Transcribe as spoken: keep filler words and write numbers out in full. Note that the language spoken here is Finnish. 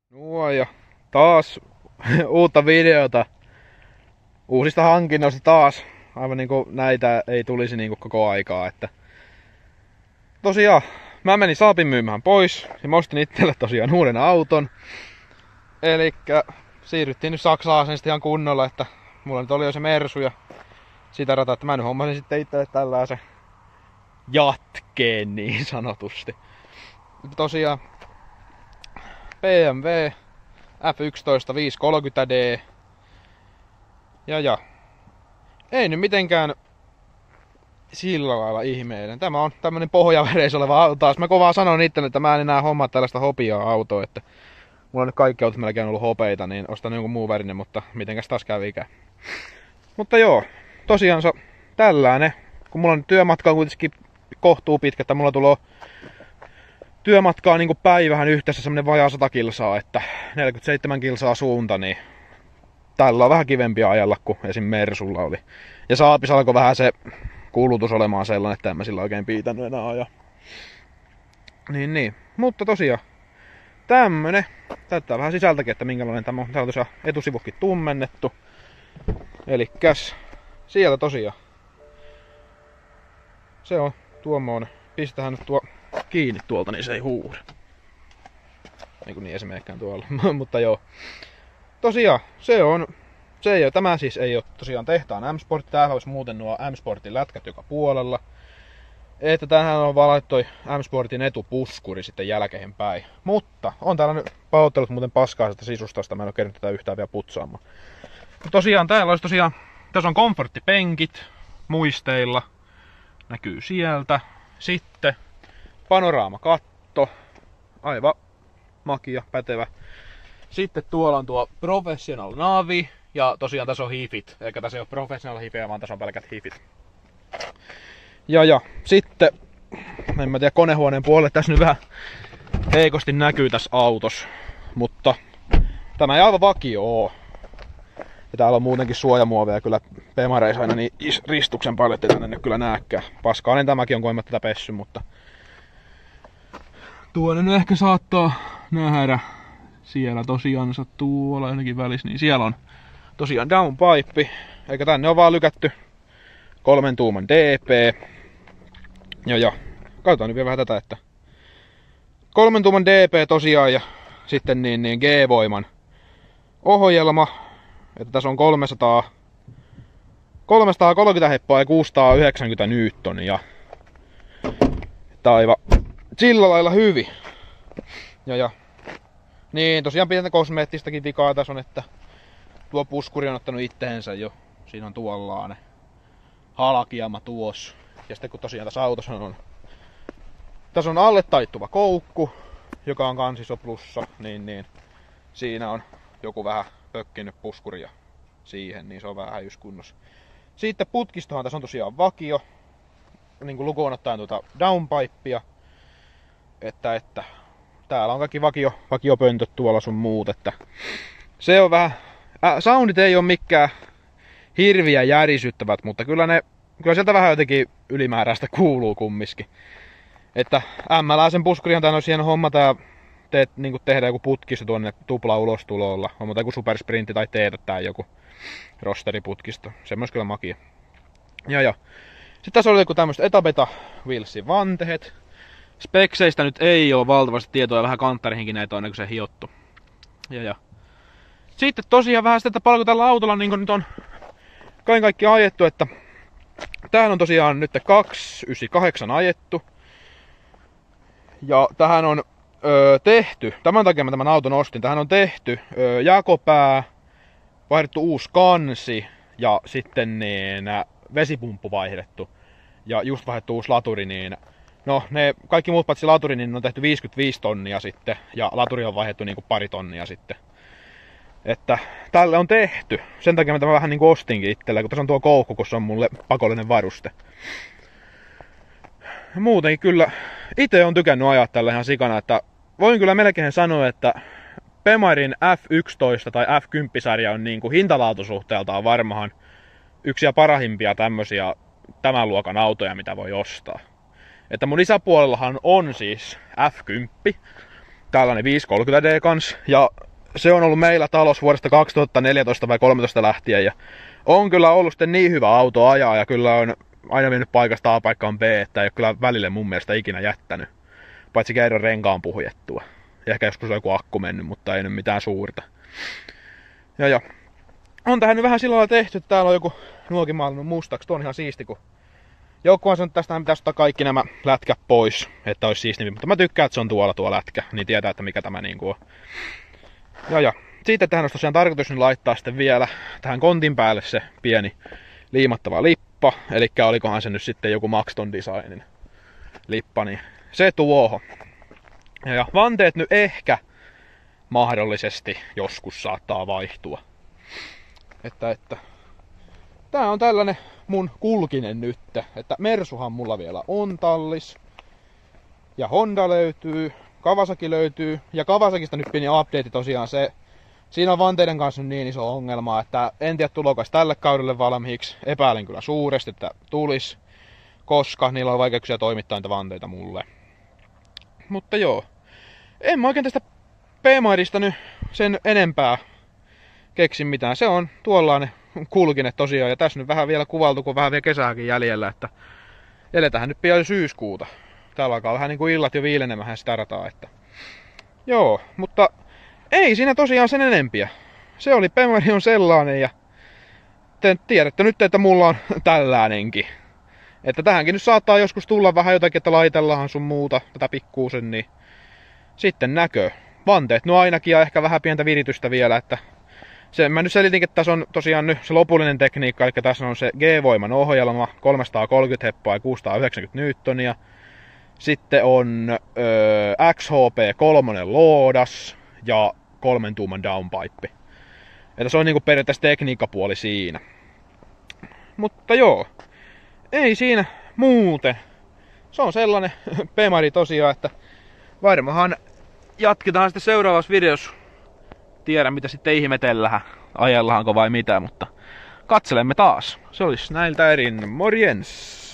Nuo ja taas uutta videota uusista hankinnoista taas. Aivan niinku näitä ei tulisi niinku koko aikaa. Että tosiaan mä menin Saabin myymään pois ja mä ostin itselle tosiaan uuden auton. Elikkä siirryttiin nyt saksalaisen sitten ihan kunnolla, että mulla nyt oli jo se Mersu ja sitä rataa, että mä nyt hommasin sitten itselle tällaisen jatkeen niin sanotusti. Mutta tosiaan B M W F yksitoista viisisataakolmekymmentä D. Ja ja. Ei nyt mitenkään sillä lailla ihmeellinen. Tämä on tämmönen pohjaväreissä oleva auto taas. Mä kovaa sanon itselle, että mä en enää hommaa tällaista hopiaa autoa, että mulla on nyt kaikki autot melkein ollut hopeita, niin ostan jonkun muun värinen, mutta mitenkäs taas kävikään. Mutta joo, tosiaan se tällainen. Kun mulla on työmatka on kuitenkin kohtuu pitkä, että mulla tulee työmatkaa niin kuin päivähän yhteensä semmonen vajaa sata kilsaa, että neljäkymmentäseitsemän kilsaa suunta, niin tällä on vähän kivempiä ajalla kuin esim. Mersulla oli. Ja Saabissa alkoi vähän se kulutus olemaan sellainen, että en mä sillä oikein piitannut enää ajaa. Niin niin, mutta tosiaan tämmönen. Täyttää vähän sisältäkin, että minkälainen tämä on. Täällä on tosiaan etusivukin tummennettu. Elikkäs sieltä tosiaan. Se on tuommoinen. Pistähän nyt tuo kiinni tuolta, niin se ei huuda. Eiku niin esimerkkään tuolla, mutta joo. Tosiaan, se on, se ei ole, tämä siis ei ole tosiaan tehtaan M-Sport, täällä olisi muuten nuo M-Sportin lätkät joka puolella. Että tähän on vaan laittoi M-Sportin etupuskuri sitten jälkeen päin. Mutta on täällä nyt pahoittelut muuten paskaa sisustasta, mä en ole kerännyt tätä yhtään vielä putsaamaan. Mutta tosiaan täällä olisi tosiaan, tässä on komforttipenkit muisteilla, näkyy sieltä. Sitten panoraamakatto, aivan makia, pätevä. Sitten tuolla on tuo Professional Navi, ja tosiaan tässä on hifit, eikä tässä ei ole Professional hifejä, vaan tässä on pelkät hifit. Ja ja, sitten, en mä tiedä konehuoneen puolelle, tässä nyt vähän heikosti näkyy tässä autossa, mutta tämä ei aivan vakio oo. Ja täällä on muutenkin suojamuoveja kyllä Pemareissa aina niin ristuksen paljon, ettei tänne nyt kyllä nääkään. Paskaanen tämäkin on, kun en mä tätä pessy, mutta tuonne nyt ehkä saattaa nähdä. Siellä tosiaan tuolla jonnekin välissä, niin siellä on tosiaan downpipe, eikä tänne on vaan lykätty kolmen tuuman D P. Ja ja, katsotaan nyt vielä vähän tätä, että kolmen tuuman D P tosiaan ja sitten niin, niin G-voiman ohjelma, että tässä on kolmesataa, kolmesataakolmekymmentä heppaa ja kuusisataayhdeksänkymmentä newtonia. Että aivan sillä lailla hyvin. Ja ja. Niin, tosiaan pientä kosmeettistakin vikaa tässä on, että tuo puskuri on ottanut itteensä jo. Siinä on tuollainen halkiama tuossa. Ja sitten kun tosiaan tässä autossa on, tässä on alle taittuva koukku, joka on kans iso plussa, niin, niin siinä on joku vähän pökkinyt puskuria siihen, niin se on vähän häjyskunnossa. Sitten putkistohan tässä on tosiaan vakio, niin kuin lukuun ottaen tuota downpipea, että että täällä on kaikki vakio, vakiopöntöt tuolla sun muut, että se on vähän, äh, soundit ei ole mikään hirviä järisyttävät, mutta kyllä ne, kyllä sieltä vähän jotenkin ylimääräistä kuuluu kummiskin. Että M-läisen puskurihan tää on siihen hommata ja teet, niin tehdä joku putkisto tuonne tupla ulostulolla, hommata joku supersprintti tai teetä tää joku rosteriputkisto, semmois kyllä makia. Ja ja, sitten tässä oli joku tämmöset Etabeta Willsin vanteet. Spekseistä nyt ei ole valtavasti tietoa ja vähän kanttarihinkin näitä on niin kuin se hiottu. Ja ja. Sitten tosiaan vähän sitä, että paljonko tällä autolla niin nyt on kaiken kaikki ajettu, että tähän on tosiaan nyt kaksisataayhdeksänkymmentäkahdeksan ajettu. Ja tähän on öö, tehty, tämän takia mä tämän auton ostin, tähän on tehty öö, jakopää, vaihdettu uusi kansi ja sitten niin vesipumppu vaihdettu. Ja just vaihdettu uusi laturi, niin no, ne kaikki muut paitsi laturi, niin on tehty viisikymmentäviisi tonnia sitten, ja laturi on vaihdettu niinku pari tonnia sitten. Että tälle on tehty. Sen takia mä tämän vähän niinku ostinkin itselle, kun tässä on tuo koukku, kun se on mulle pakollinen varuste. Muutenkin kyllä, itse on tykännyt ajaa tällä ihan sikana, että voin kyllä melkein sanoa, että Pemarin F yksitoista tai F kymmenen-sarja on niinku hintalaatusuhteeltaan varmaan yksi ja parahimpia tämmösiä tämän luokan autoja, mitä voi ostaa. Että mun isäpuolellahan on siis F kymmenen, tällainen viisi kolmekymmentä D kans. Ja se on ollut meillä talossa vuodesta kaksituhattaneljätoista vai kolmetoista lähtien. Ja on kyllä ollut sitten niin hyvä auto ajaa ja kyllä on aina mennyt paikasta A paikkaan B, että ei ole kyllä välille mun mielestä ikinä jättänyt. Paitsi kerran renkaan puhjettua. Ja ehkä joskus on joku akku mennyt, mutta ei nyt mitään suurta. Ja ja. On tähän nyt vähän sillä lailla tehty, että täällä on joku nuokin maalannut mustaksi. Tuo on ihan siisti, kun joku on sanonut, että tästähän pitäisi ottaa kaikki nämä lätkät pois, että olisi siistimpi. Mutta mä tykkään, että se on tuolla tuo lätkä, niin tietää, että mikä tämä niinku on. Ja ja. Sitten tähän olisi tosiaan tarkoitus nyt laittaa sitten vielä tähän kontin päälle se pieni liimattava lippa. Eli olikohan se nyt sitten joku Maxton Designin lippa, niin se tuohon. Ja, ja vanteet nyt ehkä mahdollisesti joskus saattaa vaihtua. Että, että tää on tällainen mun kulkinen nyt. Että Mersuhan mulla vielä on tallis. Ja Honda löytyy, Kawasaki löytyy. Ja Kawasakista nyt pieni update tosiaan se. Siinä on vanteiden kanssa niin iso ongelma, että en tiedä tulokas tälle kaudelle valmiiksi. Epäilen kyllä suuresti, että tulis, koska niillä on vaikeuksia toimittaa niitä vanteita mulle. Mutta joo, en mä oikein tästä P-Maidista nyt sen enempää keksi mitään. Se on tuollainen kulkine tosiaan, ja tässä nyt vähän vielä kuvaltu, kun vähän vielä kesääkin jäljellä, että eletään nyt pian syyskuuta. Täällä alkaa vähän niin kuin illat jo viilenemään sitä rataa, että joo, mutta ei siinä tosiaan sen enempiä. Se oli P-Maidi on sellainen, ja te tiedätte nyt, että mulla on tällainenkin. Että tähänkin nyt saattaa joskus tulla vähän jotakin, että laitellaan sun muuta, tätä pikkuusen, niin sitten näkö. Vanteet no ainakin ja ehkä vähän pientä viritystä vielä, että se, mä nyt selitinkin, että tässä on tosiaan nyt se lopullinen tekniikka, eli tässä on se G-voiman ohjelma, kolmesataakolmekymmentä heppoa ja kuusisataayhdeksänkymmentä newtonia. Sitten on öö, X H P kolme loodas ja kolmen tuuman downpipe. Että se on niinku periaatteessa tekniikkapuoli siinä. Mutta joo, ei siinä muuten. Se on sellainen P-Maidi tosiaan, että varmahan jatketaan sitten seuraavassa videossa. Tiedä mitä sitten ihmetellään, ajellaanko vai mitä, mutta katselemme taas. Se olisi näiltä erin. Morjens!